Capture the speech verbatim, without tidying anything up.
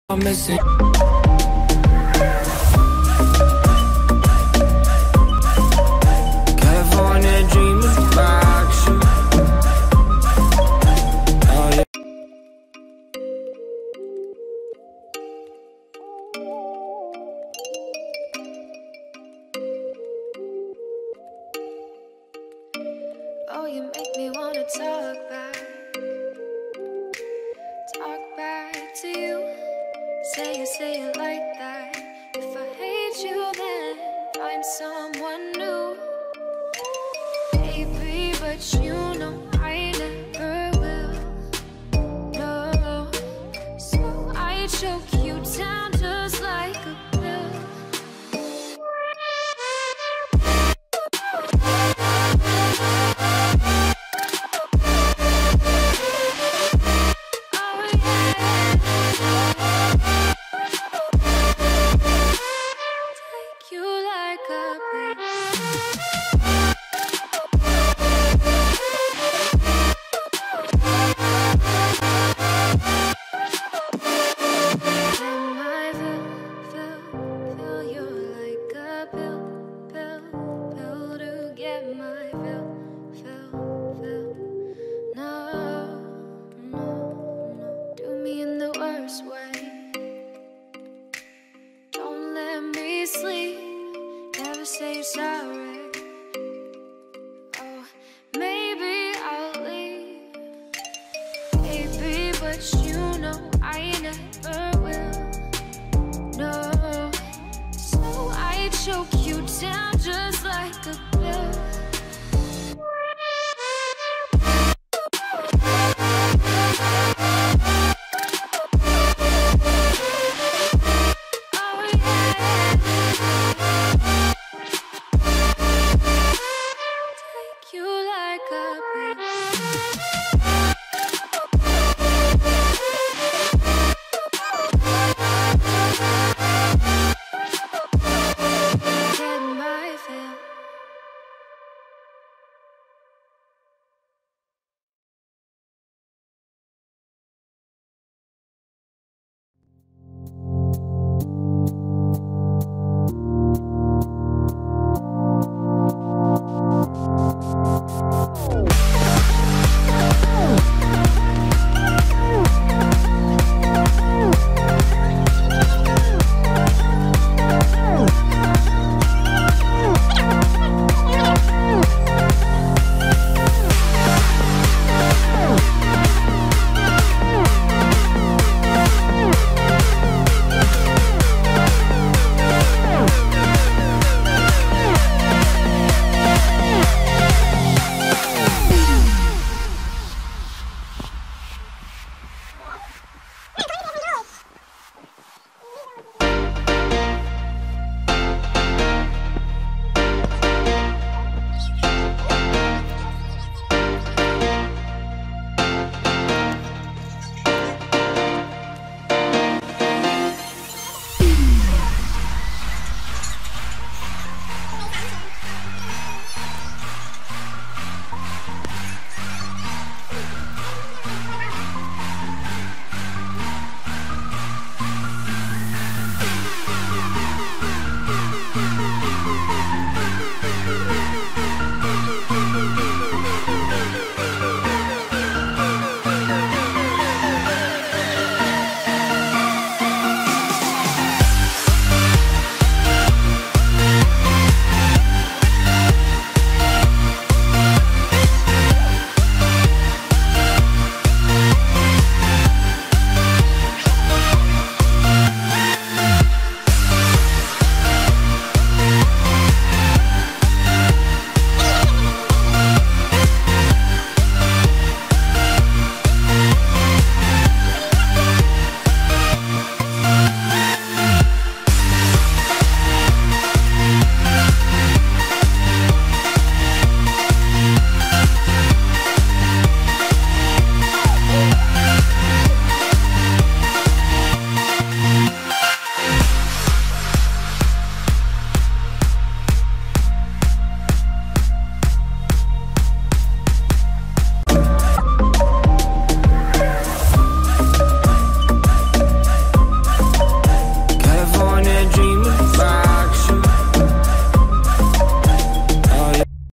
I'm missing. California dreaming about you. Oh yeah. Oh, you make me wanna talk back, talk back to you. Say it, say it like that. If I hate you, then find someone new. Baby, but you know I never will. No, so I choke you down just like a pill. Sleep, never say you're sorry. Oh, maybe I'll leave, baby, but you know I never will. No, so I choke